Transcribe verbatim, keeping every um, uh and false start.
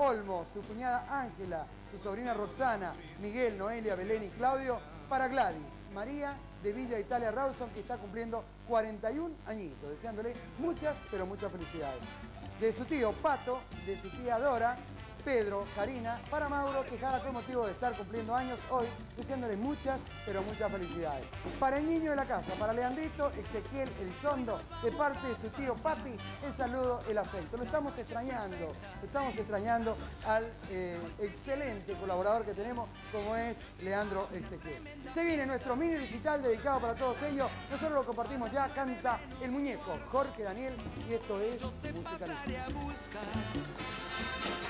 Olmo, su cuñada Ángela, su sobrina Roxana, Miguel, Noelia, Belén y Claudio. Para Gladys María de Villa Italia Rawson, que está cumpliendo cuarenta y un añitos, deseándole muchas, pero muchas felicidades. De su tío Pato, de su tía Dora, Pedro, Karina, para Mauro Tejada, con motivo de estar cumpliendo años hoy, deseándole muchas, pero muchas felicidades. Para el niño de la casa, para Leandrito, Ezequiel Elizondo, de parte de su tío Papi, el saludo, el afecto. Lo estamos extrañando, estamos extrañando al eh, excelente colaborador que tenemos, como es Leandro Ezequiel. Se viene nuestro mini digital dedicado para todos ellos. Nosotros lo compartimos ya, canta el muñeco Jorge Daniel, y esto es Musicaliza.